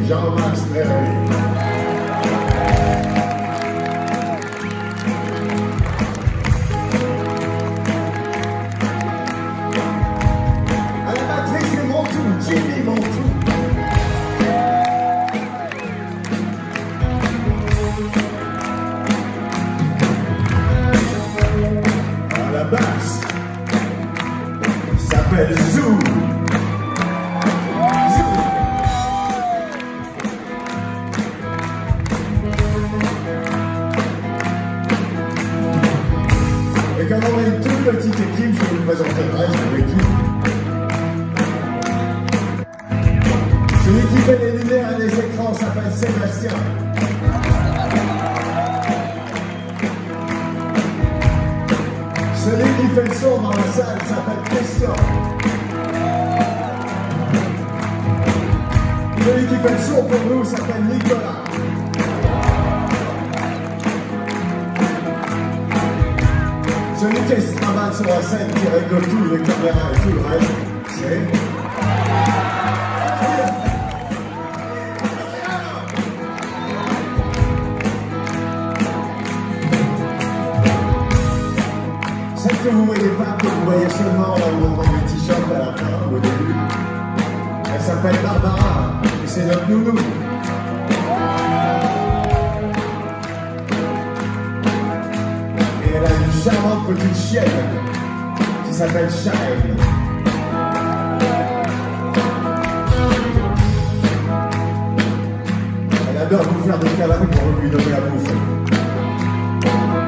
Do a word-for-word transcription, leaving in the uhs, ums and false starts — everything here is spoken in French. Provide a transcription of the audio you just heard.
Jean-Max Merveille. À la batterie, c'est Montou, Jimmy Montou. À la basse, il s'appelle Zou. Et comme on est une toute petite équipe, je vous présenterai cette équipe. Celui qui fait les lumières et les écrans s'appelle Sébastien. Celui qui fait le son dans la salle s'appelle Christian. Celui qui fait le son pour nous s'appelle Nicolas. Celui qui se travaille sur la scène, qui règle tout, les caméras et tout le reste, c'est... Celle que vous ne voyez pas, que vous voyez seulement en montrant le t-shirt à la fin, au début, elle s'appelle Barbara, et c'est notre nounou. Et elle a une charmante petite chienne qui s'appelle Shine. Elle adore vous faire des câlins pour lui donner à bouffer.